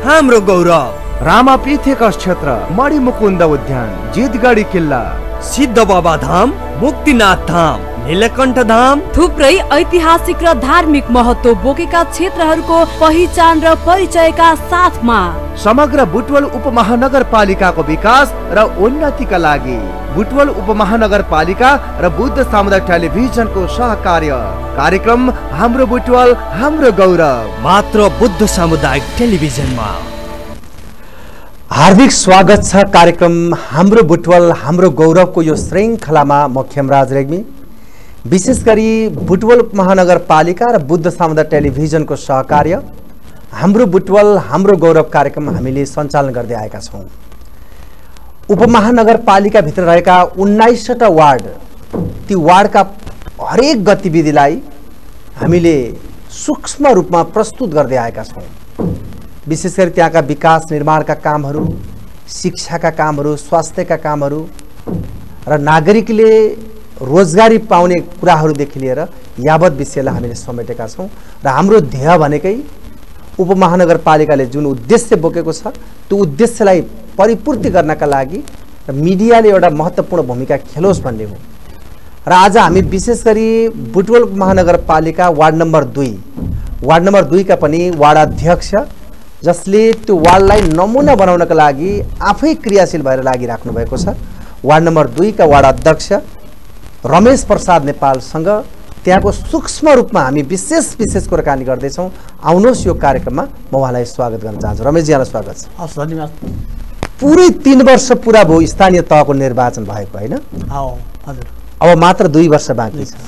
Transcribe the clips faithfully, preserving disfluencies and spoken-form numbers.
हाम्रो गौरव। रामापीठेका क्षेत्र मणिमुकुन्द उद्यान, जितगढी किल्ला, सिद्ध बाबा धाम, मुक्तिनाथ धाम, नीलकण्ठ धाम, थुप्रै ऐतिहासिक र धार्मिक महत्व बोकेका क्षेत्रहरूको पहिचान र परिचयका साथमा समग्र बुटवल उपमहानगरपालिकाको विकास र उन्नतिका लागि बुटवल उपमहानगरपालिका र बुद्ध सामुदायिक टेलिभिजनको सहकार्य कार्यक्रम हाम्रो बुटवल हाम्रो गौरव मात्र बुद्ध सामुदायिक टेलिभिजनमा। हार्दिक स्वागत छ कार्यक्रम हाम्रो बुटवल हाम्रो गौरवको यो श्रृङ्खलामा। म खेमराज रेग्मी, विशेष गरी बुटवल महानगरपालिका र बुद्ध सामुदायिक टेलिभिजनको सहकार्य हाम्रो बुटवल हाम्रो गौरव कार्यक्रम हामीले सञ्चालन गर्दै आएका छौँ। उपमहानगरपालिकाभित्र रहेका उन्नाइसवटा वार्ड, ती वार्डका हरेक गतिविधिलाई हामीले सूक्ष्म रूपमा प्रस्तुत गर्दै आएका छौँ। विशेष गरी त्यहाँका विकास निर्माणका कामहरू, शिक्षाका कामहरू, स्वास्थ्यका कामहरू र नागरिकले रोजगारी पाउने कुराहरूदेखि लिएर यावत विषयलाई हामीले समेटेका छौँ। र हाम्रो ध्येय भनेकै उपमहानगरपालिकाले जुन उद्देश्य बोकेको छ त्यो उद्देश्यलाई परिपूर्ति गर्नका लागि मिडियाले एउटा महत्त्वपूर्ण भूमिका खेलोस् भन्ने हो। र आज हामी विशेष गरी बुटवल महानगरपालिका वार्ड नम्बर दुई वार्ड नम्बर दुईका पनि वार्ड अध्यक्ष, जसले त्यो वार्डलाई नमुना बनाउनका लागि आफै क्रियाशील भएर लागिराख्नु भएको छ, वार्ड नम्बर दुईका वार्ड अध्यक्ष रमेश प्रसाद नेपालसँग त्यहाँको सूक्ष्म रूपमा हामी विशेष विशेष कुराकानी गर्दैछौँ। आउनुहोस् यो कार्यक्रममा म उहाँलाई स्वागत गर्न चाहन्छु। रमेशजीलाई स्वागत छ। हस्, धन्यवाद। पुरै तीन वर्ष पुरा भयो स्थानीय तहको निर्वाचन भएको, होइन? हजुर। अब मात्र दुई वर्ष बाँकी छ।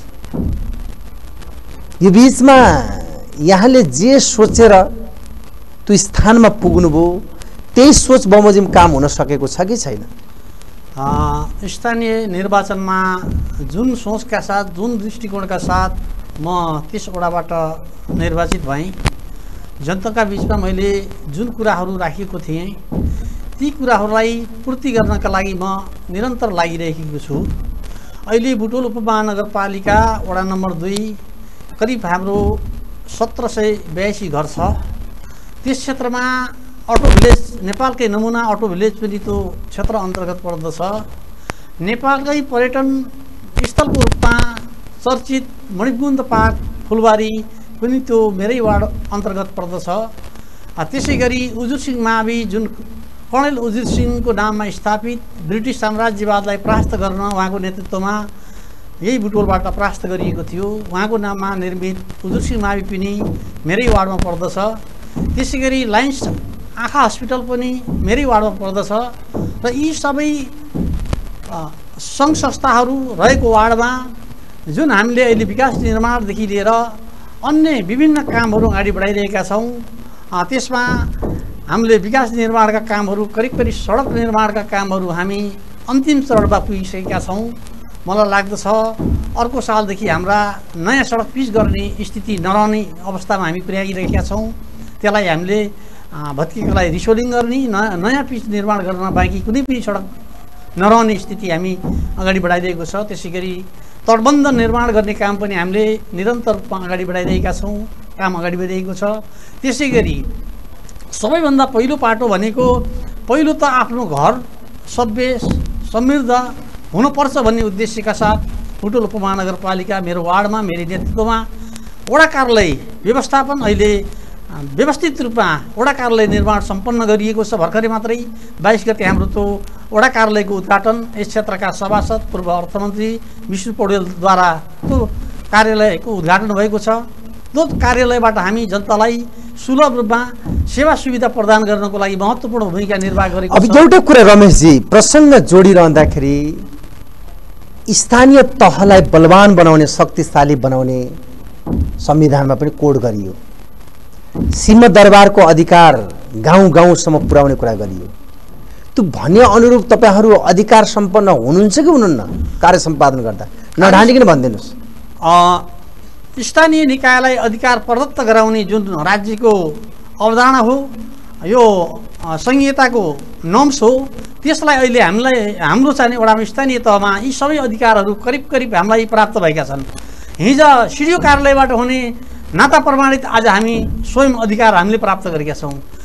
यो बिचमा यहाँले जे सोचेर त्यो स्थानमा पुग्नुभयो त्यही सोच बमोजिम काम हुन सकेको छ कि छैन? स्थानीय निर्वाचनमा जुन सोचका साथ, जुन दृष्टिकोणका साथ म त्यस वडाबाट निर्वाचित भएँ, जनताका बिचमा मैले जुन कुराहरू राखेको थिएँ ती कुराहरूलाई पूर्ति गर्नका लागि म निरन्तर लागिरहेको छु। अहिले बुटवल उपमहानगरपालिका वडा नम्बर दुई करिब हाम्रो सत्र सय बयासी घर छ। त्यस क्षेत्रमा अटो भिलेज, नेपालकै नमुना अटो भिलेज पनि त्यो क्षेत्र अन्तर्गत पर्दछ। नेपालकै पर्यटन स्थलको रूपमा चर्चित मणिमुकुन्द पार्क फुलबारी पनि त्यो मेरै वार्ड अन्तर्गत पर्दछ। त्यसै गरी उजुर सिंह मावि, जुन कर्णेल उजुर सिंहको नाममा स्थापित ब्रिटिस साम्राज्यवादलाई परास्त गर्न उहाँको नेतृत्वमा यही बुटवलबाट परास्त गरिएको थियो, उहाँको नाममा निर्मित उजुर सिंह मावि पनि मेरै वार्डमा पर्दछ। त्यसै गरी लायन्स आँखा हस्पिटल पनि मेरै वार्डमा पर्दछ। र यी सबै सङ्घ संस्थाहरू रहेको वार्डमा जुन हामीले अहिले विकास निर्माणदेखि लिएर अन्य विभिन्न कामहरू अगाडि बढाइरहेका छौँ, त्यसमा हामीले विकास निर्माणका कामहरू करिब करिब सडक निर्माणका कामहरू हामी अन्तिम चरणमा पुगिसकेका छौँ। मलाई लाग्दछ अर्को सालदेखि हाम्रा नयाँ सडक पिच गर्ने स्थिति नरहने अवस्थामा हामी पुर्याइरहेका छौँ। त्यसलाई हामीले भत्किएकालाई रिसोलिङ गर्ने, नयाँ पिच निर्माण गर्न बाँकी कुनै पनि सडक नरहने स्थिति हामी अगाडि बढाइरहेको छ। त्यसै गरी तटबन्ध निर्माण गर्ने काम पनि हामीले निरन्तर रूपमा अगाडि बढाइरहेका छौँ, काम अगाडि बढिरहेको छ। त्यसै गरी सबैभन्दा पहिलो पाटो भनेको पहिलो त आफ्नो घर सभ्य समृद्ध हुनुपर्छ भन्ने उद्देश्यका साथ बुटवल उपमहानगरपालिका मेरो वार्डमा मेरो नेतृत्वमा वडा कार्यालय व्यवस्थापन अहिले व्यवस्थित रूपमा वडा कार्यालय निर्माण सम्पन्न गरिएको छ। भर्खरै मात्रै बाइस गते हाम्रो त्यो वडा कार्यालयको उद्घाटन यस क्षेत्रका सभासद पूर्व अर्थमन्त्री विष्णु पौडेलद्वारा त्यो कार्यालयको उद्घाटन भएको छ। त्यो कार्यालयबाट हामी जनतालाई सुलभ रूपमा सेवा सुविधा प्रदान गर्नको लागि महत्त्वपूर्ण भूमिका निर्वाह गरेको छ। अब एउटा कुरा रमेशजी, प्रसङ्ग जोडिरहँदाखेरि स्थानीय तहलाई बलवान बनाउने, शक्तिशाली बनाउने संविधानमा पनि कोड गरियो। सिंहदरबारको अधिकार गाउँ गाउँसम्म पुर्याउने कुरा गरियो। त्यो भन्ने अनुरूप तपाईँहरू अधिकार सम्पन्न हुनुहुन्छ कि हुनुहुन्न? कार्य सम्पादन गर्दा नढाँडिकन भनिदिनुहोस्। स्थानीय निकायलाई अधिकार प्रदत्त गराउने जुन राज्यको अवधारणा हो, यो संहिताको नर्म्स हो, त्यसलाई अहिले हामीलाई हाम्रो चाहिँ एउटा स्थानीय तहमा यी सबै अधिकारहरू करिब करिब हामीलाई प्राप्त भएका छन्। हिजो सिडिओ कार्यालयबाट हुने नाता प्रमाणित आज हामी स्वयं अधिकार हामीले प्राप्त गरेका छौँ।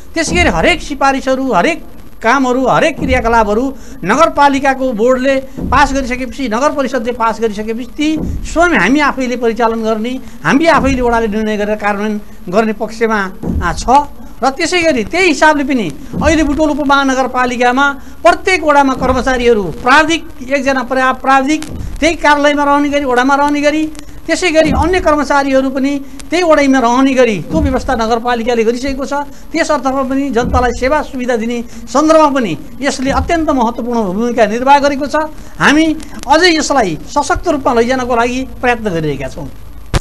त्यसै गरी हरेक सिफारिसहरू हरेक कामहरू हरेक क्रियाकलापहरू नगरपालिकाको बोर्डले पास गरिसकेपछि नगर परिषदले पास गरिसकेपछि ती स्वयं हामी आफैले परिचालन गर्ने हामी आफैले वडाले निर्णय गरेर कार्यान्वयन गर्ने पक्षमा छ र त्यसै गरी त्यही हिसाबले पनि अहिले बुटवल उपमहानगरपालिकामा प्रत्येक वडामा कर्मचारीहरू प्राविधिक एकजना पर्याप्त प्राविधिक त्यही कार्यालयमा रहने गरी वडामा रहने गरी त्यसै गरी अन्य कर्मचारीहरू पनि त्यही वडामा रहने गरी त्यो व्यवस्था नगरपालिकाले गरिसकेको छ। त्यस अर्थमा पनि जनतालाई सेवा सुविधा दिने सन्दर्भमा पनि यसले अत्यन्त महत्त्वपूर्ण भूमिका निर्वाह गरेको छ। हामी अझै यसलाई सशक्त रूपमा लैजानको लागि प्रयत्न गरिरहेका छौँ।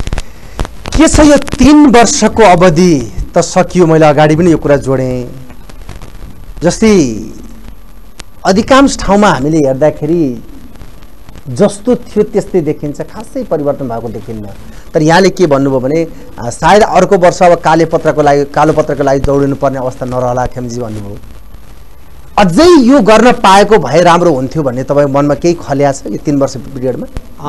के छ यो तीन वर्षको अवधि त सकियो, मैले अगाडि पनि यो कुरा जोडेँ। जस्तै अधिकांश ठाउँमा हामीले हेर्दाखेरि जस्तो थियो त्यस्तै देखिन्छ, खासै परिवर्तन भएको देखिन्न। तर यहाँले के भन्नुभयो भने सायद अर्को वर्ष अब काले पत्रको लागि कालो पत्रको लागि दौडिनु पर्ने अवस्था नरहला खेमजी भन्नुभयो। अझै यो गर्न पाएको भए राम्रो हुन्थ्यो भन्ने तपाईँको मनमा केही खल्या छ यो तीन वर्ष पिरियडमा?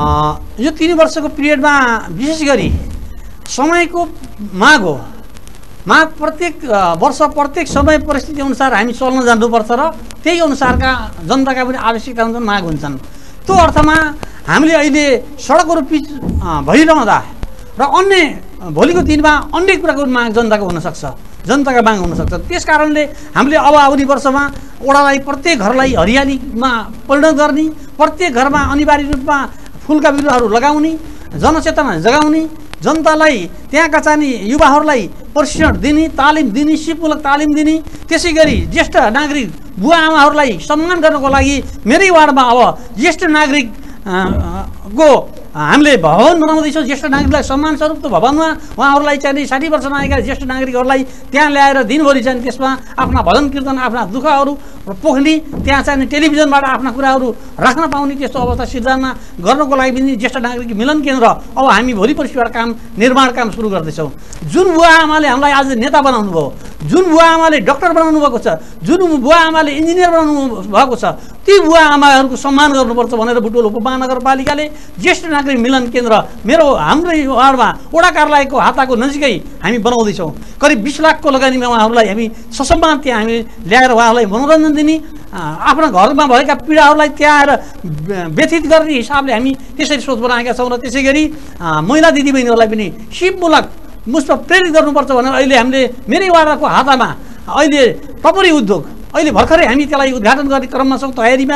यो तीन वर्षको पिरियडमा विशेष गरी समयको माग हो। माग प्रत्येक वर्ष प्रत्येक समय परिस्थिति अनुसार हामी चल्न जानुपर्छ र त्यही अनुसारका जनताका पनि आवश्यकता हुन्छन्, माग हुन्छन्। त्यो अर्थमा हामीले अहिले सडकहरू पिच भइरहँदा र अन्य भोलिको दिनमा अन्य कुराको माग जनताको हुनसक्छ, जनताका माग हुनसक्छ। त्यस कारणले हामीले अब आउने वर्षमा वडालाई प्रत्येक घरलाई हरियालीमा परिणत गर्ने, प्रत्येक घरमा अनिवार्य रूपमा फुलका बिरुवाहरू लगाउने, जनचेतना जगाउने, जनतालाई त्यहाँका चाहिने युवाहरूलाई प्रशिक्षण दिने, तालिम दिने, सिपमूलक तालिम दिने, त्यसै गरी ज्येष्ठ नागरिक बुवा आमाहरूलाई सम्मान गर्नको लागि मेरै वार्डमा अब ज्येष्ठ नागरिक को हामीले भवन बनाउँदैछौँ। ज्येष्ठ नागरिकलाई सम्मान स्वरूप त्यो भवनमा उहाँहरूलाई चाहिँ साठी वर्ष नआएका ज्येष्ठ नागरिकहरूलाई त्यहाँ ल्याएर दिनभरि चाहिँ त्यसमा आफ्ना भजन कीर्तन आफ्ना दुःखहरू पोख्ने, त्यहाँ चाहिँ टेलिभिजनबाट आफ्ना कुराहरू राख्न पाउने त्यस्तो अवस्था सिर्जना गर्नको लागि पनि ज्येष्ठ नागरिक मिलन केन्द्र अब हामी भोलि पर्सिबाट काम निर्माण काम सुरु गर्दैछौँ। जुन बुवा आमाले हामीलाई आज नेता बनाउनु भयो, जुन बुवा आमाले डक्टर बनाउनु भएको छ, जुन बुवा आमाले इन्जिनियर बनाउनु भएको छ, ती बुवा आमाहरूको सम्मान गर्नुपर्छ भनेर बुटवल उपमहानगरपालिकाले ज्येष्ठ नागरिक मिलन केन्द्र मेरो हाम्रै वार्डमा वडा कार्यालयको हाताको नजिकै हामी बनाउँदैछौँ। करिब बिस लाखको लगानीमा उहाँहरूलाई हामी ससम्मान त्यहाँ हामी ल्याएर उहाँहरूलाई मनोरञ्जन दिने, आफ्ना घरमा भएका पीडाहरूलाई त्यहाँ आएर व्यथित गर्ने हिसाबले हामी त्यसरी सोच बनाएका छौँ। र त्यसै गरी महिला दिदीबहिनीहरूलाई पनि सिपमूलक मुसमा प्रेरित गर्नुपर्छ भनेर अहिले हामीले मेरै वार्डको हातामा अहिले टपरी उद्योग अहिले भर्खरै हामी त्यसलाई उद्घाटन गर्ने क्रममा छौँ, तयारीमा।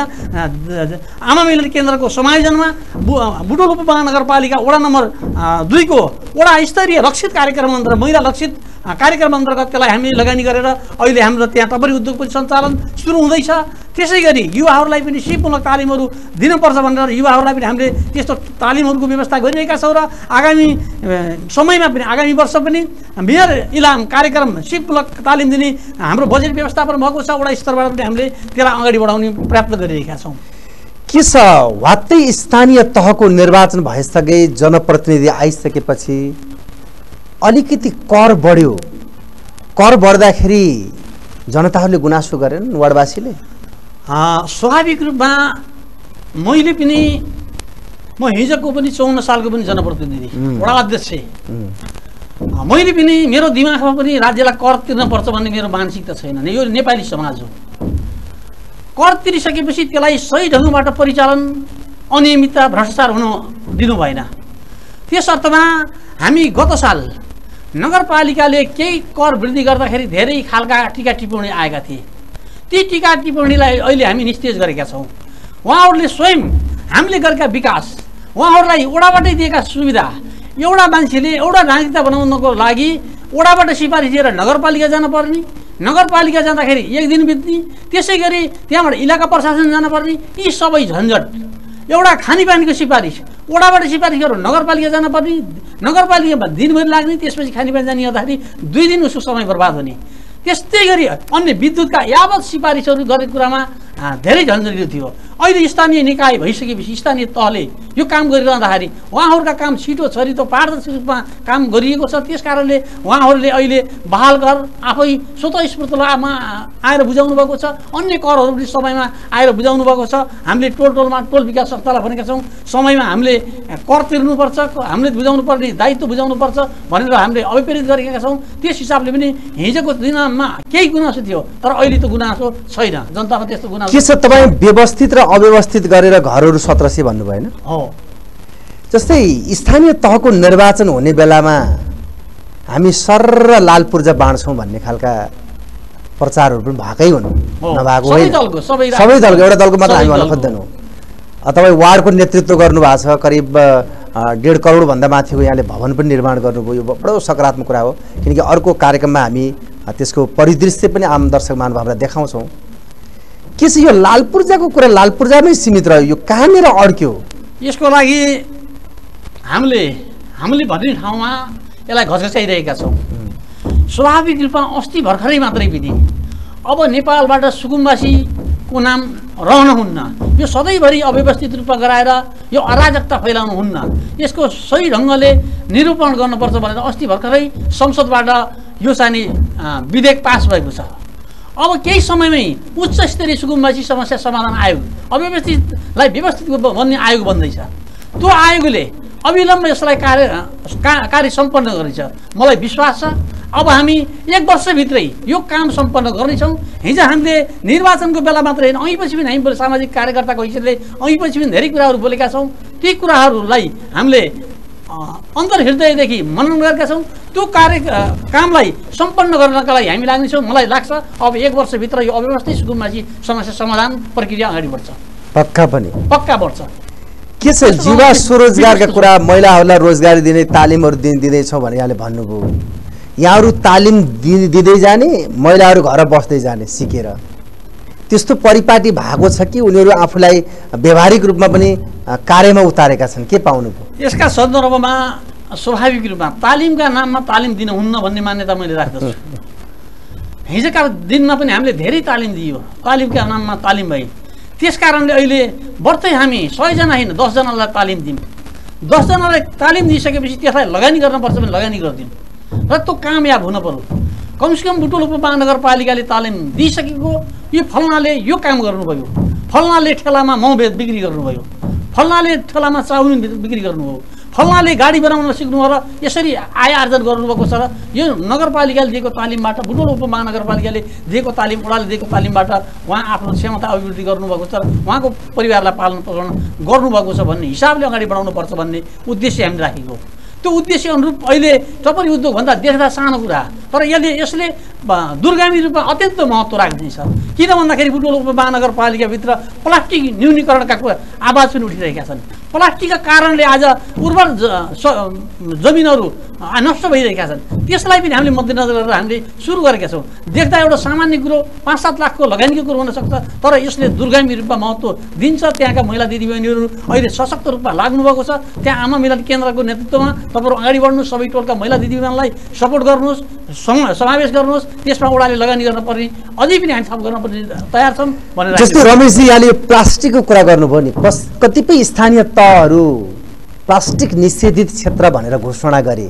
आमा मिलन केन्द्रको समायोजनमा बुटवल उपमहानगरपालिका वडा नम्बर दुईको वडा स्तरीय रक्षित कार्यक्रम अन्तर्गत महिला लक्षित कार्यक्रम अन्तर्गत त्यसलाई हामीले लगानी गरेर अहिले हाम्रो त्यहाँ टपरी उद्योग पनि सञ्चालन सुरु हुँदैछ। त्यसै गरी युवाहरूलाई पनि सिपमूलक तालिमहरू दिनुपर्छ भनेर युवाहरूलाई पनि हामीले त्यस्तो तालिमहरूको व्यवस्था गरिरहेका छौँ। र आगामी समयमा पनि आगामी वर्ष पनि मेयर इलाम कार्यक्रम सिपमूलक तालिम दिने हाम्रो बजेट व्यवस्थापन भएको छ। वडा स्तरबाट पनि हामीले त्यसलाई अगाडि बढाउने प्रयत्न गरिरहेका छौँ। के छ वास्तै स्थानीय तहको निर्वाचन भइसके जनप्रतिनिधि आइसकेपछि अलिकति कर बढ्यो, कर बढ्दाखेरि जनताहरूले गुनासो गरेन वार्डवासीले? स्वाभाविक रूपमा मैले पनि म हिजोको पनि चौन्न सालको पनि जनप्रतिनिधि वडा अध्यक्ष, मैले पनि मेरो दिमागमा पनि राज्यलाई कर तिर्नुपर्छ भन्ने मेरो मानसिकता छैन। यो नेपाली समाज हो। कर तिरिसकेपछि त्यसलाई सही ढङ्गबाट परिचालन अनियमितता भ्रष्टाचार हुन दिनु भएन। त्यस अर्थमा हामी गत साल नगरपालिकाले केही कर वृद्धि गर्दाखेरि धेरै खालका टिका टिप्पणी आएका थिए। ती टिका टिप्पणीलाई अहिले हामी निस्तेज गरेका छौँ। उहाँहरूले स्वयं हामीले गरेका विकास, उहाँहरूलाई वडाबाटै दिएका सुविधा, एउटा मान्छेले एउटा नागरिकता बनाउनको लागि वडाबाट सिफारिस दिएर नगरपालिका जानुपर्ने, नगरपालिका जाँदाखेरि एक दिन बित्ने, त्यसै गरी त्यहाँबाट इलाका प्रशासन जानुपर्ने, यी सबै झन्झट, एउटा खानेपानीको सिफारिस वडाबाट सिफारिस गरेर नगरपालिका जानुपर्ने, नगरपालिकामा दिनभरि लाग्ने, त्यसपछि खानेपानी जाने गर्दाखेरि दुई दिन उसको समय बर्बाद हुने। त्यस्तै गरी अन्य विद्युतका यावत सिफारिसहरू गरेको कुरामा धेरै झन्झटिलो थियो। अहिले स्थानीय निकाय भइसकेपछि स्थानीय तहले यो काम गरिरहँदाखेरि उहाँहरूका काम छिटो छरितो पारदर्शी रूपमा काम गरिएको छ। त्यस कारणले उहाँहरूले अहिले बहाल घर आफै स्वतः स्फूर्तमा आएर बुझाउनु भएको छ। अन्य करहरू पनि समयमा आएर बुझाउनु भएको छ। हामीले टोल टोलमा टोल विकास संस्थालाई भनेका छौँ समयमा हामीले कर तिर्नुपर्छ, हामीले बुझाउनु पर्ने दायित्व बुझाउनुपर्छ भनेर हामीले अभिप्रेरित गरेका छौँ। त्यस हिसाबले पनि हिजोको दिनमा केही गुनासो थियो, तर अहिले त गुनासो छैन, जनतामा त्यस्तो गुनासो के छ। तपाईँ व्यवस्थित र अव्यवस्थित गरेर घरहरू सत्र सय भन्नु भएन हो। जस्तै स्थानीय तहको निर्वाचन हुने बेलामा हामी सर्र लाल पूर्जा बाँड्छौँ भन्ने खालका प्रचारहरू पनि भएकै हुन्, नभएको होइन। सबै दलको एउटा दलको मात्र हामी भन्न खोज्दैनौँ। तपाईँ वार्डको नेतृत्व गर्नुभएको छ, करिब डेढ करोडभन्दा माथिको यहाँले भवन पनि निर्माण गर्नुभयो, यो बडो सकारात्मक कुरा हो। किनकि अर्को कार्यक्रममा हामी त्यसको परिदृश्य पनि आम दर्शक महानुभावलाई देखाउँछौँ। के छ यो लाल पूर्जाको कुरा लाल पूर्जामै सीमित रह्यो, यो कहाँनिर अड्क्यो? यसको लागि हामीले हामीले भन्ने ठाउँमा यसलाई घचघचाइरहेका छौँ। स्वाभाविक रूपमा अस्ति भर्खरै मात्रै पनि अब नेपालबाट सुकुम्बासीको नाम रहन हुन्न, यो सधैँभरि अव्यवस्थित रूपमा गराएर यो अराजकता फैलाउनु हुन्न, यसको सही ढङ्गले निरूपण गर्नुपर्छ भनेर अस्ति भर्खरै संसदबाट यो चाहिँ विधेयक पास भएको छ। अब केही समयमै उच्च स्तरीय सुकुम्बासी समस्या समाधान आयोग अव्यवस्थितलाई व्यवस्थित भन्ने आयोग बन्दैछ। त्यो आयोगले अविलम्ब यसलाई कार्य कार्य सम्पन्न गर्नेछ, मलाई विश्वास छ। अब हामी एक वर्षभित्रै यो काम सम्पन्न गर्नेछौँ। हिजो हामीले निर्वाचनको बेला मात्र होइन, અહીંपछि पनि हामी सामाजिक कार्यकर्ताको हैसियतले અહીંपछि पनि धेरै कुराहरू बोलेका छौँ। ती कुराहरूलाई हामीले अन्तर्हृदयदेखि मनन गरेका छौँ। त्यो कार्य कामलाई सम्पन्न गर्नका लागि हामी लाग्नेछौँ। मलाई लाग्छ अब एक वर्षभित्र यो अव्यवस्थित सुकुम्बासी समस्या समाधान प्रक्रिया अगाडि बढ्छ, पक्का पनि पक्का बढ्छ। के छ युवा स्वरोजगारका कुरा, महिलाहरूलाई रोजगारी दिने तालिमहरू दि दिँदैछौँ भने यहाँले भन्नुभयो। यहाँहरू तालिम दि दिँदै जाने, महिलाहरू घर बस्दै जाने सिकेर, त्यस्तो परिपाटी भएको छ कि उनीहरू आफूलाई व्यावहारिक रूपमा पनि कार्यमा उतारेका छन्? के पाउनुभयो? यसका सन्दर्भमा स्वाभाविक रूपमा तालिमका नाममा तालिम दिन हुन्न भन्ने मान्यता मैले राख्दछु। हिजोका दिनमा पनि हामीले धेरै तालिम दियो, तालिमका नाममा तालिम भए। त्यस कारणले अहिले बढ्दै हामी सयजना होइन दसजनालाई तालिम दियौँ। दसजनालाई तालिम दिइसकेपछि त्यसलाई लगानी गर्नुपर्छ भने लगानी गरिदिउँ र त्यो कामयाब हुन पर्यो। कमसेकम बुटवल उपमहानगरपालिकाले तालिम दिइसकेको यो फल्नाले यो काम गर्नुभयो, फल्नाले ठेलामा मौ बिक्री गर्नुभयो, फल्नाले ठेलामा चाउमिन बिक्री गर्नुभयो, फल्नाले गाडी बनाउन सिक्नुभयो र यसरी आय आर्जन गर्नुभएको छ। र यो नगरपालिकाले दिएको तालिमबाट, बुटवल उपमहानगरपालिकाले दिएको तालिम, ओडाले दिएको तालिमबाट उहाँ आफ्नो क्षमता अभिवृद्धि गर्नुभएको छ र उहाँको परिवारलाई पालन पोषण गर्नुभएको छ भन्ने हिसाबले अगाडि बढाउनुपर्छ भन्ने उद्देश्य हामीले राखेको। त्यो उद्देश्य अनुरूप अहिले टपरी उद्योगभन्दा देख्दा सानो कुरा, तर यसले यसले दूरगामी रूपमा अत्यन्त महत्त्व राख्दैछ। किन भन्दाखेरि बुटवल उपमहानगरपालिकाभित्र प्लास्टिक न्यूनीकरणका कुरा आवाज पनि उठिरहेका छन्। प्लास्टिकका कारणले आज उर्वर जमिनहरू नष्ट भइरहेका छन्। त्यसलाई पनि हामीले मध्यनजर गरेर हामीले सुरु गरेका छौँ। देख्दा एउटा सामान्य कुरो पाँच सात लाखको लगानीको कुरो हुनसक्छ, तर यसले दूरगामी रूपमा महत्त्व दिन्छ। त्यहाँका महिला दिदीबहिनीहरू अहिले सशक्त रूपमा लाग्नुभएको छ। त्यहाँ आमा मिलन केन्द्रको नेतृत्वमा तपाईँहरू अगाडि बढ्नुहोस्, सबै टोलका महिला दिदीबहिनीलाई सपोर्ट गर्नुहोस्, समावेश गर्नुहोस्। त्यसमा ओडाले लगानी गर्न पर्ने अझै पनि हामी थप गर्न पर्ने तयार छौँ भनेर। जस्तै रमेशजी यहाँले प्लास्टिकको कुरा गर्नुभयो नि, कतिपय स्थानीय तहहरू प्लास्टिक निषेधित क्षेत्र भनेर घोषणा गरे।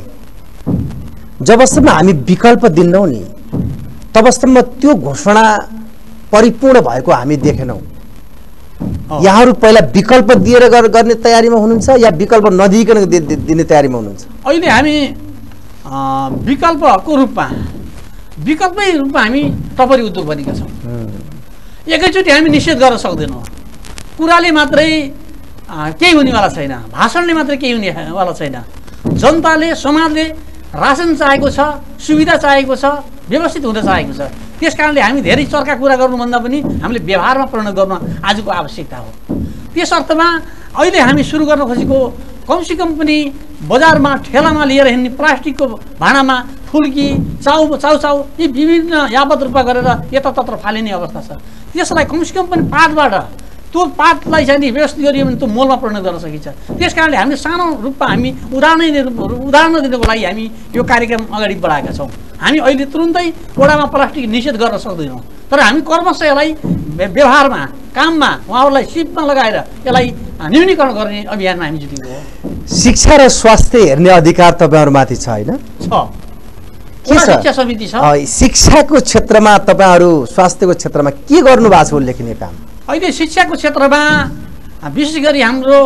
जबसम्म हामी विकल्प दिन्नौँ नि तबसम्म त्यो घोषणा परिपूर्ण भएको हामी देखेनौँ। यहाँहरू पहिला विकल्प दिएर गर्ने तयारीमा हुनुहुन्छ या विकल्प नदिइकन दिने तयारीमा हुनुहुन्छ? अहिले हामी विकल्पको रूपमा विकल्पै रूपमा हामी टपरी उद्योग बनेका छौँ। एकैचोटि हामी निषेध गर्न सक्दैनौँ। कुराले मात्रै केही हुनेवाला छैन, भाषणले मात्रै केही हुनेवाला छैन। जनताले, समाजले रासन चाहेको छ, सुविधा चाहेको छ, व्यवस्थित हुन चाहेको छ। त्यस कारणले हामी धेरै चर्का कुरा गर्नुभन्दा पनि हामीले व्यवहारमा परिणत गर्न आजको आवश्यकता हो। त्यस अर्थमा अहिले हामी सुरु गर्न खोजेको कमसेकम पनि बजारमा ठेलामा लिएर हिँड्ने प्लास्टिकको भाँडामा फुल्की, चाउ चाउचाउ यी विभिन्न यावत रूपमा गरेर यतातत्र फालिने अवस्था छ। त्यसलाई कमसेकम पनि पातबाट त्यो पातलाई चाहिँ नि व्यवस्थित गरियो भने त्यो मोलमा परिणत गर्न सकिन्छ। त्यस कारणले हामीले सानो रूपमा हामी उदाहरण उदाहरण दिनको लागि हामी यो कार्यक्रम अगाडि बढाएका छौँ। हामी अहिले तुरुन्तै वडामा प्लास्टिक निषेध गर्न सक्दैनौँ, तर हामी कर्मशः यसलाई व्यवहारमा काममा उहाँहरूलाई सिपमा लगाएर यसलाई न्यूनीकरण गर्ने अभियानमा हामी जुटेको हो। शिक्षा र स्वास्थ्य हेर्ने अधिकार तपाईँहरूमाथि छ होइन? छ, के छ? शिक्षा समिति छ। शिक्षाको क्षेत्रमा तपाईँहरू स्वास्थ्यको क्षेत्रमा के गर्नु भएको छ उल्लेखनीय काम? अहिले शिक्षाको क्षेत्रमा विशेष गरी हाम्रो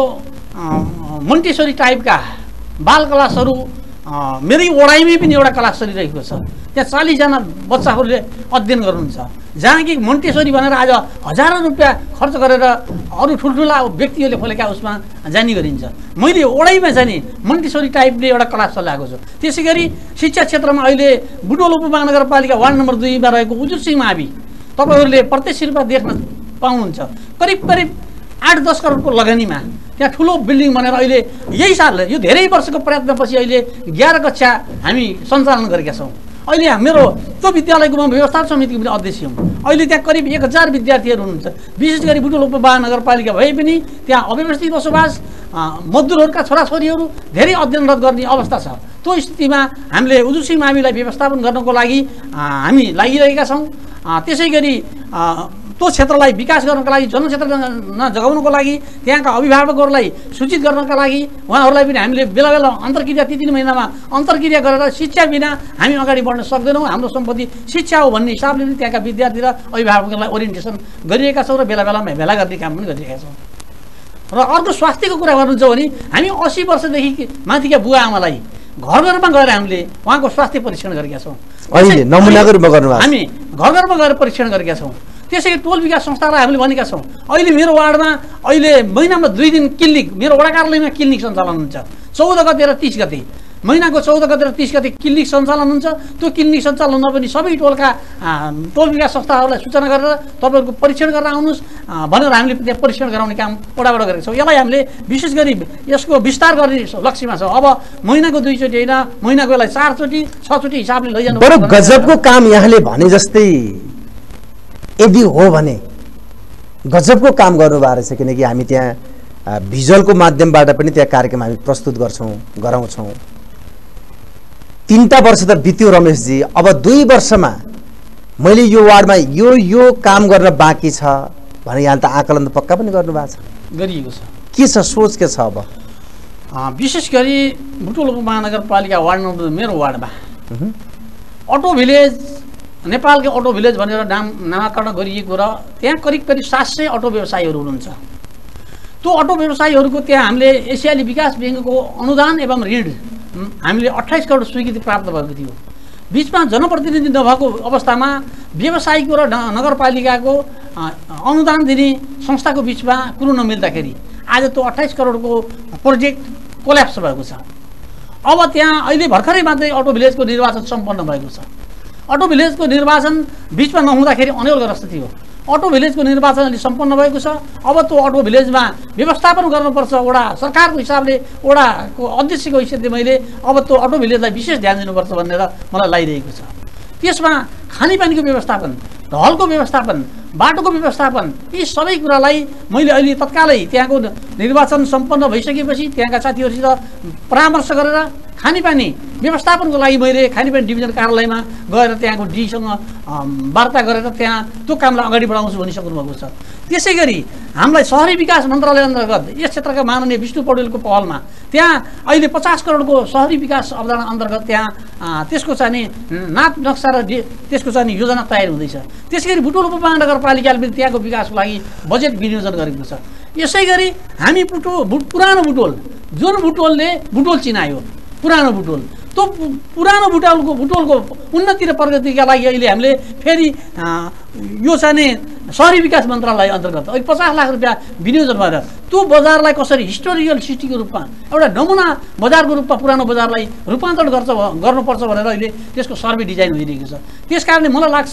मोन्टेसरी टाइपका बाल क्लासहरू मेरै वडाइमै पनि एउटा क्लास चलिरहेको छ। त्यहाँ चालिसजना बच्चाहरूले अध्ययन गर्नुहुन्छ, जहाँ कि मोन्टेसरी भनेर आज हजारौँ रुपियाँ खर्च गरेर अरू ठुल्ठुला व्यक्तिहरूले खोलेका उसमा जाने गरिन्छ। मैले वडाइमा जाने मोन्टेसरी टाइपले एउटा क्लास चलाएको छु। त्यसै गरी शिक्षा क्षेत्रमा अहिले बुटवल उपमहानगरपालिका वार्ड नम्बर दुईमा रहेको उजुर सिंह मावि तपाईँहरूले प्रत्यक्ष रूपमा देख्न पाउनुहुन्छ। करिब करिब आठ दस करोडको लगानीमा त्यहाँ ठुलो बिल्डिङ बनेर अहिले यही साल यो धेरै वर्षको प्रयत्नपछि अहिले एघार कक्षा हामी सञ्चालन गरेका छौँ। अहिले मेरो त्यो विद्यालयको म व्यवस्थापन समितिको पनि अध्यक्ष हुँ। अहिले त्यहाँ करिब एक हजार विद्यार्थीहरू हुनुहुन्छ। विशेष गरी बुटवल उपमहानगरपालिका भए पनि त्यहाँ अव्यवस्थित बसोबास मजदुरहरूका छोराछोरीहरू धेरै अध्ययनरत गर्ने अवस्था छ। त्यो स्थितिमा हामीले उजुर सिंह माविलाई व्यवस्थापन गर्नको लागि हामी लागिरहेका छौँ। त्यसै गरी त्यो क्षेत्रलाई विकास गर्नका लागि जनक्षेत्रमा जगाउनको लागि त्यहाँका अभिभावकहरूलाई सूचित गर्नका लागि उहाँहरूलाई पनि हामीले बेला बेला अन्तर्क्रिया तिन तिन महिनामा अन्तर्क्रिया गरेर शिक्षा बिना हामी अगाडि बढ्न सक्दैनौँ। हाम्रो सम्पत्ति शिक्षा हो भन्ने हिसाबले पनि त्यहाँका विद्यार्थी र अभिभावकहरूलाई ओरिएन्टेसन गरिरहेका छौँ र बेला बेलामा भेला गर्ने काम पनि गरिरहेका छौँ। र अर्को स्वास्थ्यको कुरा गर्नुहुन्छ भने हामी अस्सी वर्षदेखि माथिका बुवा आमालाई घर घरमा गएर हामीले उहाँको स्वास्थ्य परीक्षण गरेका छौँ। अहिले नमुनाको रूपमा गर्नुभएको हामी घर घरमा गएर परीक्षण गरेका छौँ। त्यसै गरी टोल विकास संस्थालाई हामीले भनेका छौँ। अहिले मेरो वार्डमा अहिले महिनामा दुई दिन क्लिनिक मेरो वडा कार्यालयमा क्लिनिक सञ्चालन हुन्छ। चौध गते र तिस गते महिनाको चौध गते र तिस गते क्लिनिक सञ्चालन हुन्छ। त्यो क्लिनिक सञ्चालनमा पनि सबै टोलका टोल विकास संस्थाहरूलाई सूचना गरेर तपाईँहरूको परीक्षण गरेर आउनुहोस् भनेर हामीले त्यहाँ परीक्षण गराउने काम वडाबाट गरेका छौँ। यसलाई हामीले विशेष गरी यसको विस्तार गर्ने लक्ष्यमा छ। अब महिनाको दुईचोटि होइन, महिनाको यसलाई चारचोटि छचोटि हिसाबले लैजानु। बरु गजबको काम यहाँले भने जस्तै यदि हो भने गजबको काम गर्नुभएको रहेछ, किनकि हामी त्यहाँ भिजुअलको माध्यमबाट पनि त्यहाँ कार्यक्रम हामी प्रस्तुत गर्छौँ गराउँछौँ। तीनटा वर्ष त बित्यो रमेशजी, अब दुई वर्षमा मैले यो वार्डमा यो यो काम गर्न बाँकी छ भने यहाँ त आकलन त पक्का पनि गर्नुभएको छ, गरिएको छ। के छ सोच के छ? अब विशेष गरी बुटवल उपमहानगरपालिका वार्ड नम्बर मेरो वार्डमा अटो भिलेज नेपालको अटो भिलेज भनेर नाम नामाकरण गरिएको र त्यहाँ करिब करिब सात सय अटो व्यवसायीहरू हुनुहुन्छ। त्यो अटो व्यवसायीहरूको त्यहाँ हामीले एसियाली विकास ब्याङ्कको अनुदान एवं ऋण हामीले अट्ठाइस करोड स्वीकृति प्राप्त भएको थियो। बिचमा जनप्रतिनिधि नभएको अवस्थामा व्यवसायीको र नगरपालिकाको अनुदान दिने संस्थाको बिचमा कुरो नमिल्दाखेरि आज त्यो अट्ठाइस करोडको प्रोजेक्ट कोल्याप्स भएको छ। अब त्यहाँ अहिले भर्खरै मात्रै अटो भिलेजको निर्वाचन सम्पन्न भएको छ। अटो भिलेजको निर्वाचन बिचमा नहुँदाखेरि अन्यलग्रस्त थियो। अटो भिलेजको निर्वाचन अहिले सम्पन्न भएको छ। अब त्यो अटो भिलेजमा व्यवस्थापन गर्नुपर्छ। वडा सरकारको हिसाबले वडाको अध्यक्षको हिसाबले मैले अब त्यो अटो भिलेजलाई विशेष ध्यान दिनुपर्छ भनेर मलाई लागिरहेको छ। त्यसमा खानेपानीको व्यवस्थापन, ढलको व्यवस्थापन, बाटोको व्यवस्थापन, यी सबै कुरालाई मैले अहिले तत्कालै त्यहाँको निर्वाचन सम्पन्न भइसकेपछि त्यहाँका साथीहरूसित परामर्श गरेर खानेपानी व्यवस्थापनको लागि मैले खानेपानी डिभिजन कार्यालयमा गएर त्यहाँको डीसँग वार्ता गरेर त्यहाँ त्यो कामलाई अगाडि बढाउँछु भनिसक्नु भएको छ। त्यसै गरी हामीलाई शहरी विकास मन्त्रालय अन्तर्गत यस क्षेत्रका माननीय विष्णु पौडेलको पहलमा त्यहाँ अहिले पचास करोडको शहरी विकास अवधारणा अन्तर्गत त्यहाँ त्यसको चाहिँ नाप नक्सा र त्यसको चाहिँ योजना तयार हुँदैछ। त्यसै गरी बुटवल उपमहानगरपालिकाले पनि त्यहाँको विकासको लागि बजेट विनियोजन गरेको छ। यसै गरी हामी बुटो पुरानो बुटवल जुन बुटवलले बुटवल चिनायो पुरानो बुटवल, त्यो पुरानो बुटवलको बुटवलको उन्नति र प्रगतिका लागि अहिले हामीले फेरि यो चाहिँ शहरी विकास मन्त्रालय अन्तर्गत अहिले पचास लाख रुपियाँ विनियोजन भएर त्यो बजारलाई कसरी हिस्टोरिकल सिटीको रूपमा एउटा नमुना बजारको रूपमा पुरानो बजारलाई रूपान्तरण गर्छ गर्नुपर्छ भनेर अहिले त्यसको सर्वे डिजाइन भइरहेको छ। त्यस कारणले मलाई लाग्छ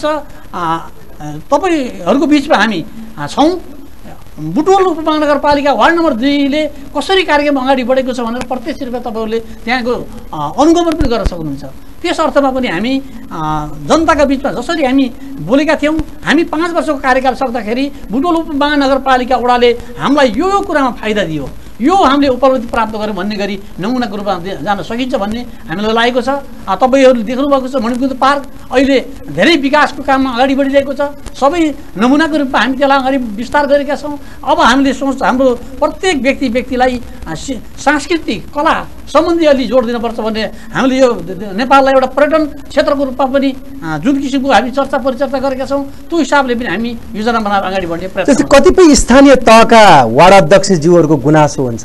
तपाईँहरूको बिचमा हामी छौँ। बुटवल उपमहानगरपालिका वार्ड नम्बर दुईले कसरी कार्यक्रम अगाडि बढेको छ भनेर प्रत्यक्ष रूपमा तपाईँहरूले त्यहाँको अनुगमन पनि गर्न सक्नुहुन्छ। त्यस अर्थमा पनि हामी जनताका बिचमा जसरी हामी बोलेका थियौँ, हामी पाँच वर्षको कार्यकाल सक्दाखेरि बुटवल उपमहानगरपालिका वडाले हामीलाई यो यो कुरामा फाइदा दियो, यो हामीले उपलब्धि प्राप्त गर्यो भन्ने गरी नमुनाको रूपमा जान सकिन्छ भन्ने हामीलाई लागेको छ। तपाईँहरूले देख्नुभएको छ मणिकुन्द पार्क अहिले धेरै विकासको काममा अगाडि बढिरहेको छ। सबै नमुनाको रूपमा हामी त्यसलाई अगाडि विस्तार गरेका छौँ। अब हामीले सोच हाम्रो प्रत्येक व्यक्ति व्यक्तिलाई सांस्कृतिक कला सम्बन्धी अलि जोड दिनुपर्छ भन्ने हामीले यो नेपाललाई एउटा पर्यटन क्षेत्रको रूपमा पनि जुन किसिमको हामी चर्चा परिचर्चा गरेका छौँ त्यो हिसाबले पनि हामी योजना बनाएर अगाडि बढ्ने प्रयत्न। जस्तै कतिपय स्थानीय तहका वार्ड अध्यक्षज्यूहरूको गुनासो हुन्छ,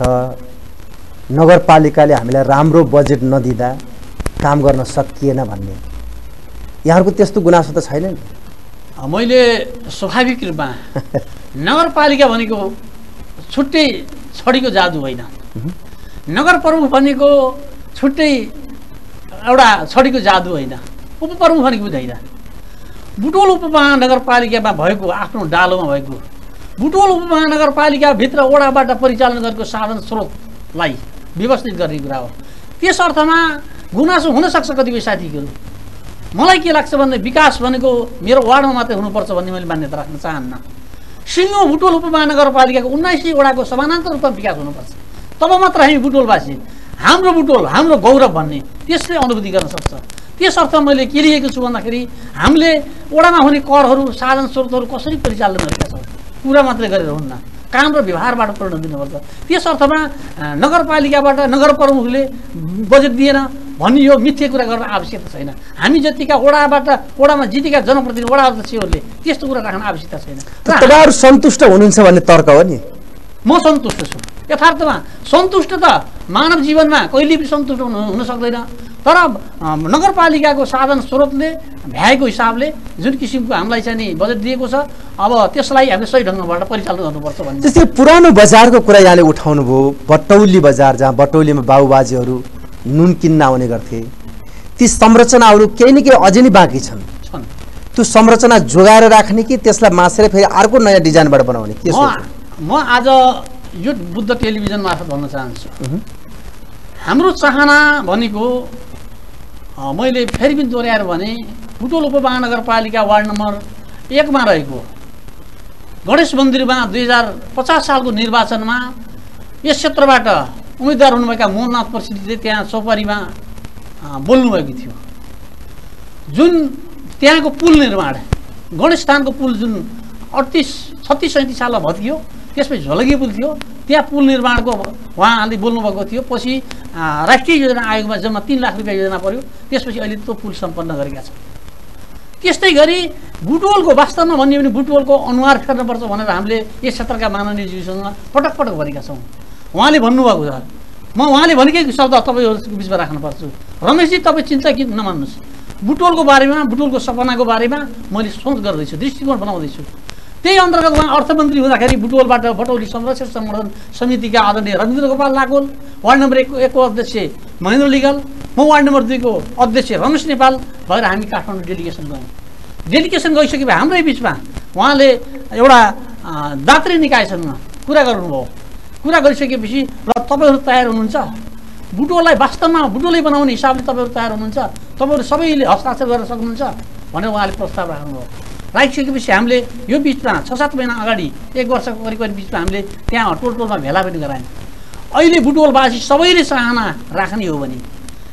नगरपालिकाले हामीलाई राम्रो बजेट नदिँदा काम गर्न सकिएन भन्ने, यहाँहरूको त्यस्तो गुनासो त छैन नि? मैले स्वाभाविक रूपमा नगरपालिका भनेको छुट्टै छडीको जादु होइन, नगर प्रमुख भनेको छुट्टै एउटा छडीको जादु होइन, उपप्रमुख भनेको पनि होइन। बुटवल उपमहानगरपालिकामा भएको आफ्नो डालोमा भएको बुटवल उपमहानगरपालिकाभित्र वडाबाट परिचालन गरेको साधन स्रोतलाई व्यवस्थित गर्ने कुरा हो। त्यस अर्थमा गुनासो हुनसक्छ कतिपय साथीहरू। मलाई के लाग्छ भने विकास भनेको मेरो वार्डमा मात्रै हुनुपर्छ भन्ने मैले मान्यता राख्न चाहन्न। सिङ्गो बुटवल उपमहानगरपालिकाको उन्नाइसै वडाको समानान्तर रूपमा विकास हुनुपर्छ, तब मात्र हामी बुटवलवासी हाम्रो बुटवल हाम्रो गौरव भन्ने त्यसले अनुभूति गर्न सक्छ। त्यस अर्थमा मैले के लिएको छु भन्दाखेरि हामीले वडामा हुने करहरू साधन स्रोतहरू कसरी परिचालन गरेका छौँ कुरा मात्रै गरेर हुन्न, काम र व्यवहारबाट परिणत दिनुपर्छ। त्यस अर्थमा नगरपालिकाबाट नगर प्रमुखले बजेट दिएन भन्ने यो मिथ्या कुरा गर्न आवश्यकता छैन। हामी जतिका वडाबाट वडामा जितेका जनप्रतिनिधि वडा अध्यक्षहरूले त्यस्तो कुरा राख्न आवश्यकता छैन। तपाईँहरू सन्तुष्ट हुनुहुन्छ भन्ने तर्क हो नि? म सन्तुष्ट छु। यथार्थमा सन्तुष्ट त मानव जीवनमा कहिले पनि सन्तुष्ट हुन सक्दैन, तर नगरपालिकाको साधन स्रोतले भ्याएको हिसाबले जुन किसिमको हामीलाई चाहिँ नि बजेट दिएको छ अब त्यसलाई हामीले सही ढङ्गबाट परिचालन गर्नुपर्छ भन्ने। जस्तै पुरानो बजारको कुरा यहाँले उठाउनु भयो, बटौली बजार जहाँ बटौलीमा बाबुबाजेहरू नुन किन्न आउने गर्थे, ती संरचनाहरू केही न केही अझै नै बाँकी छन्। त्यो संरचना जोगाएर राख्ने कि त्यसलाई मासेर फेरि अर्को नयाँ डिजाइनबाट बनाउने के सोच्नु? म आज यो बुद्ध टेलिभिजन मार्फत भन्न चाहन्छु, हाम्रो चाहना भनेको मैले फेरि पनि दोहोऱ्याएर भने बुटवल उपमहानगरपालिका वार्ड नम्बर एकमा रहेको गणेश मन्दिरमा दुई हजार पचास सालको निर्वाचनमा यस क्षेत्रबाट उम्मेदवार हुनुभएका मोहननाथ प्रसिद्धले त्यहाँ चौपारीमा बोल्नुभएको थियो। जुन त्यहाँको पुल निर्माण गणेश स्थानको पुल जुन अडतिस छत्तिस सैँतिस सालमा भत्कियो, त्यसपछि झोलगी पुल थियो, त्यहाँ पुल निर्माणको उहाँले बोल्नुभएको थियो। पछि राष्ट्रिय योजना आयोगमा जम्मा तीन लाख रुपियाँ योजना पर्यो, त्यसपछि अहिले त्यो पुल सम्पन्न गरेका छन्। त्यस्तै गरी बुटवलको वास्तवमा भन्यो भने बुटवलको अनुहार फेर्नुपर्छ भनेर हामीले यस क्षेत्रका माननीयज्यूसँग पटक पटक भनेका छौँ। उहाँले भन्नुभएको छ, म उहाँले भनेकै शब्द तपाईँहरूको बिचमा राख्नुपर्छु, रमेशजी तपाईँ चिन्ता कि नमान्नुहोस्, बुटवलको बारेमा बुटवलको सपनाको बारेमा मैले सोच गर्दैछु, दृष्टिकोण बनाउँदैछु। त्यही अन्तर्गत उहाँ अर्थमन्त्री हुँदाखेरि बुटवलबाट बटौली संरक्षण संवर्धन समितिका आदरणीय रविन्द्र गोपाल लागोल, वार्ड नम्बर एकको एकको अध्यक्ष महेन्द्र लिगल, म वार्ड नम्बर दुईको अध्यक्ष रमेश नेपाल भएर हामी काठमाडौँ डेलिगेसन गयौँ। डेलिगेसन गइसकेपछि हाम्रै बिचमा उहाँले एउटा दात्री निकायसँग कुरा गर्नुभयो। कुरा गरिसकेपछि र तपाईँहरू तयार हुनुहुन्छ, बुटवललाई वास्तवमा बुटवलै बनाउने हिसाबले तपाईँहरू तयार हुनुहुन्छ, तपाईँहरू सबैले हस्ताक्षर गर्न सक्नुहुन्छ भनेर उहाँले प्रस्ताव राख्नुभयो। राखिसकेपछि हामीले यो बिचमा छ सात महिना अगाडि एक वर्षको करिब करिब बिचमा हामीले त्यहाँ टोल टोलमा भेला पनि गरायौँ। अहिले बुटवलवासी सबैले चाहना राख्ने हो भने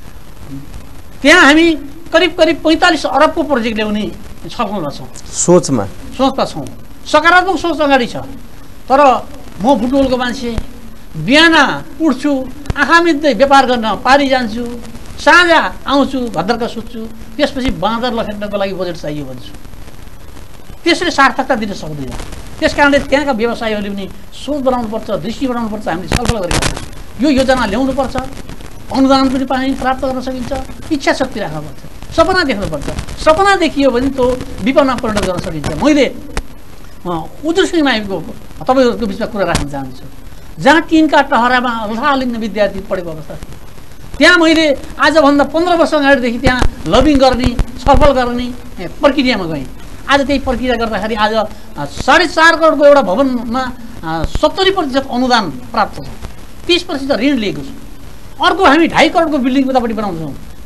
त्यहाँ हामी करिब करिब पैँतालिस अरबको प्रोजेक्ट ल्याउने छलफलमा छौँ, सोचमा सोचमा छौँ। सकारात्मक सोच अगाडि छ। तर म बुटवलको मान्छे, बिहान उठ्छु, आँखा मिच्दै व्यापार गर्न पारी जान्छु, साँझ आउँछु, भद्रका सुत्छु, त्यसपछि बाँदर लखेट्नको लागि बजेट चाहियो भन्छु। त्यसले सार्थकता दिन सक्दैन। त्यस कारणले त्यहाँका व्यवसायीहरूले पनि सोच बनाउनुपर्छ, दृष्टि बनाउनुपर्छ। हामीले छलफल गरेका छौँ, यो योजना ल्याउनुपर्छ, अनुदान पनि पानी प्राप्त गर्न सकिन्छ, इच्छा शक्ति राख्नुपर्छ, सपना देख्नुपर्छ। सपना देखियो भने त्यो विपनमा परिणत गर्न सकिन्छ। मैले उजुर सिंह माइको तपाईँहरूको बिचमा कुरा राख्न चाहन्छु, जहाँ टिनका टहरामा लथालिङ्ग विद्यार्थी पढेको अवस्था थियो, त्यहाँ मैले आजभन्दा पन्ध्र वर्ष अगाडिदेखि त्यहाँ लबिङ गर्ने छलफल गर्ने प्रक्रियामा गएँ। आज त्यही प्रक्रिया गर्दाखेरि आज साढे चार करोडको एउटा भवनमा सत्तरी प्रतिशत अनुदान प्राप्त छ, तिस प्रतिशत ऋण लिएको छु। अर्को हामी ढाई करोडको बिल्डिङ उतापट्टि बनाउँछौँ,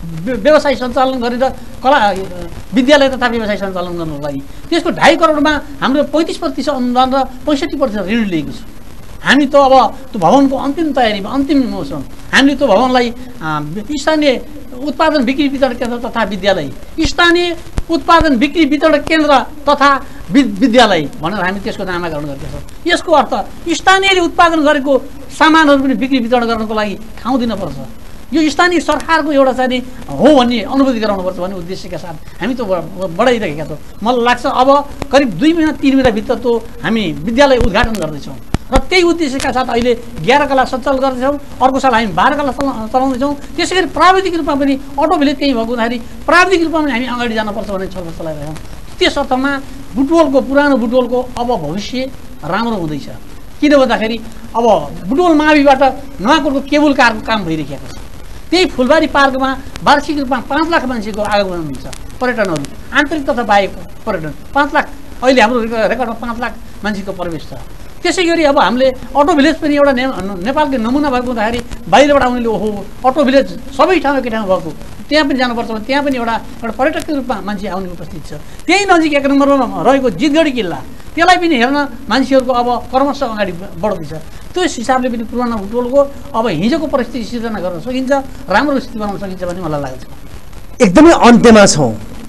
व्यवसाय सञ्चालन गरेर कला विद्यालय तथा व्यवसाय सञ्चालन गर्नुको लागि त्यसको ढाई करोडमा हाम्रो पैँतिस प्रतिशत अनुदान र पैँसठी प्रतिशत ऋण लिएको छ। हामी त अब त्यो भवनको अन्तिम तयारीमा अन्तिम छौँ। हामीले त्यो भवनलाई स्थानीय उत्पादन बिक्री वितरण केन्द्र तथा विद्यालय, स्थानीय उत्पादन बिक्री वितरण केन्द्र तथा विद्यालय भनेर हामी त्यसको नामाकरण गरेका छौँ। यसको अर्थ स्थानीयले उत्पादन गरेको सामानहरू पनि बिक्री वितरण गर्नको लागि ठाउँ दिनुपर्छ। यो स्थानीय सरकारको एउटा चाहिँ हो भन्ने अनुभूति गराउनुपर्छ भन्ने उद्देश्यका साथ हामी त बढाइरहेका छौँ। मलाई लाग्छ अब करिब दुई महिना तिन महिनाभित्र त हामी विद्यालय उद्घाटन गर्दैछौँ र त्यही उद्देश्यका साथ अहिले एघार कला सञ्चालन गर्दैछौँ। अर्को साल हामी बाह्र कला चलाउँदैछौँ। त्यसै गरी प्राविधिक रूपमा पनि अटो भिलेज त्यही भएको हुँदाखेरि प्राविधिक रूपमा पनि हामी अगाडि जानुपर्छ भन्ने छलफल चलाइरहेछौँ। त्यस अर्थमा बुटवलको पुरानो बुटवलको अब भविष्य राम्रो हुँदैछ। किन भन्दाखेरि अब बुटवल माविबाट नुवाकोटको केबुल कारको काम भइरहेको छ। त्यही फुलबारी पार्कमा वार्षिक रूपमा पाँच लाख मान्छेको आगमन हुन्छ, पर्यटनहरू आन्तरिक तथा बाह्य पर्यटन पाँच लाख अहिले हाम्रो रेकर्डमा पाँच लाख मान्छेको प्रवेश छ। त्यसै गरी अब हामीले अटो भिलेज पनि एउटा ने नेपालको नमुना भएको हुँदाखेरि बाहिरबाट आउनेले ओहो अटो भिलेज सबै ठाउँ एकै ठाउँ भएको त्यहाँ पनि जानुपर्छ भने त्यहाँ पनि एउटा एउटा पर्यटकको रूपमा मान्छे आउने उपस्थित छ। त्यही नजिक एक नम्बरमा रहेको जितगढी किल्ला त्यसलाई पनि हेर्न मान्छेहरूको अब क्रमशः अगाडि बढ्दैछ। त्यो हिसाबले पनि पुरानो बुटवलको अब हिजोको परिस्थिति सिर्जना गर्न सकिन्छ, राम्रो स्थिति बनाउन सकिन्छ भन्ने मलाई लाग्छ। एकदमै अन्त्यमा छौँ।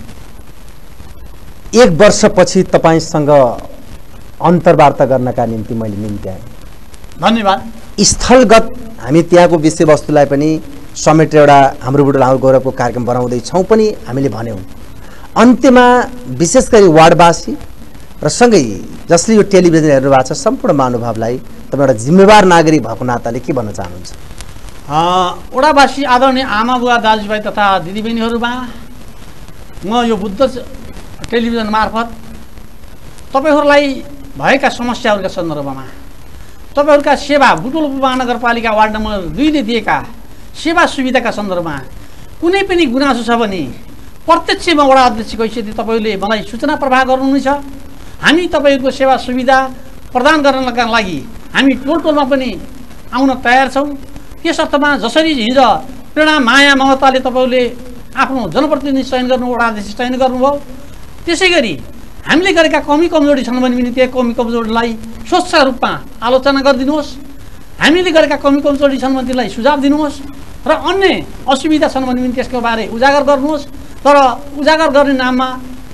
एक वर्षपछि तपाईँसँग अन्तर्वार्ता गर्नका निम्ति मैले निम्ति आएँ। धन्यवाद। स्थलगत हामी त्यहाँको विषयवस्तुलाई पनि समेटेर एउटा हाम्रो बुटवल हाम्रो गौरवको कार्यक्रम बनाउँदैछौँ पनि हामीले भन्यौँ। अन्त्यमा विशेष गरी वार्डवासी र सँगै जसले यो टेलिभिजन हेर्नु भएको छ सम्पूर्ण महानुभावलाई तपाईँ एउटा जिम्मेवार नागरिक भएको नाताले के भन्न चाहनुहुन्छ? वडावासी आदरणीय आमा बुवा दाजुभाइ तथा दिदीबहिनीहरूमा म यो बुद्ध टेलिभिजन मार्फत तपाईँहरूलाई भएका समस्याहरूका सन्दर्भमा तपाईँहरूका सेवा बुटवल उपमहानगरपालिका वार्ड नम्बर दुईले दिएका सेवा सुविधाका सन्दर्भमा कुनै पनि गुनासो छ भने प्रत्यक्षमा वडा अध्यक्षको हैसियतले तपाईँहरूले मलाई सूचना प्रवाह गर्नुहुनेछ। हामी तपाईँहरूको सेवा सुविधा प्रदान गर्नका लागि हामी टोल टोलमा पनि आउन तयार छौँ। त्यस अर्थमा जसरी हिजो प्रेरणा माया ममताले तपाईँहरूले आफ्नो जनप्रतिनिधि चयन गर्नु वडा अध्यक्ष चयन गर्नुभयो, त्यसै गरी हामीले गरेका कमी कमजोरी छन् भने पनि त्यो कमी कमजोरीलाई स्वच्छ रूपमा आलोचना गरिदिनुहोस्। हामीले गरेका कमी कमजोरी छन् भने त्यसलाई सुझाव दिनुहोस् र अन्य असुविधा छन् भने पनि त्यसको बारे उजागर गर्नुहोस्। तर उजागर गर्ने नाममा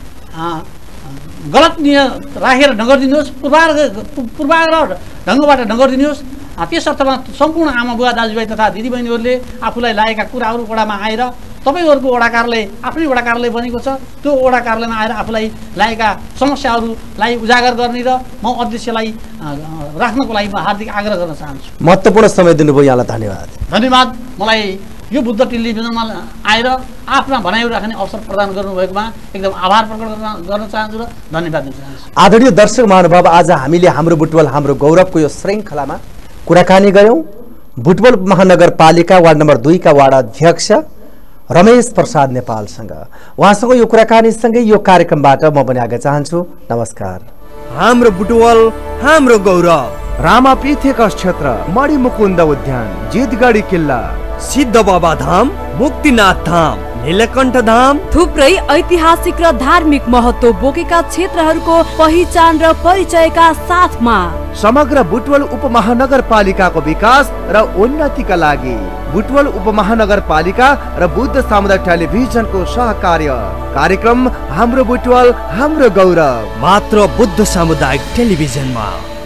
गलत नियत राखेर नगरिदिनुहोस्, पूर्वाग्रह पूर्वाग्रह ढङ्गबाट नगरिदिनुहोस्। त्यस अर्थमा सम्पूर्ण आमा बुवा दाजुभाइ तथा दिदीबहिनीहरूले आफूलाई लागेका कुराहरू वडामा आएर तपाईँहरूको वडा कार्यालय आफ्नै वडा कार्यालय बनेको छ, त्यो वडा कार्यालयमा आएर आफूलाई लागेका समस्याहरूलाई उजागर गर्ने र म अध्यक्षलाई राख्नको लागि म हार्दिक आग्रह गर्न चाहन्छु। महत्त्वपूर्ण समय दिनुभयो, यहाँलाई धन्यवाद। धन्यवाद। मलाई यो बुद्ध टेलिभिजनमा आएर आफ्ना भनाइहरू राख्ने अवसर प्रदान गर्नुभएकोमा एकदम आभार प्रकट गर्न चाहन्छु र धन्यवाद दिन चाहन्छु। आदरणीय दर्शक महानुभाव, आज हामीले हाम्रो बुटवल हाम्रो गौरवको यो श्रृङ्खलामा कुराकानी गऱ्यौँ बुटवल महानगरपालिका वार्ड नम्बर दुईका वार्ड अध्यक्ष रमेश प्रसाद नेपालसँग। उहाँसँग यो कुराकानीसँगै यो कार्यक्रमबाट म पनि आगे चाहन्छु। नमस्कार। हाम्रो बुटवल हाम्रो गौरव। रामापीठेकस क्षेत्र, मणिमुकुन्द उद्यान, जितगढी किल्ला, सिद्ध बाबा धाम, मुक्तिनाथ धाम, नीलकण्ठ धाम, थुप्रै ऐतिहासिक र धार्मिक महत्त्व बोकेका क्षेत्रहरूको पहिचान र परिचयका साथमा समग्र बुटवल उपमहानगरपालिकाको विकास र उन्नतिका लागि बुटवल उपमहानगरपालिका र बुद्ध सामुदायिक टेलिभिजनको सहकार्य कार्यक्रम हाम्रो बुटवल हाम्रो गौरव मात्र बुद्ध सामुदायिक टेलिभिजनमा।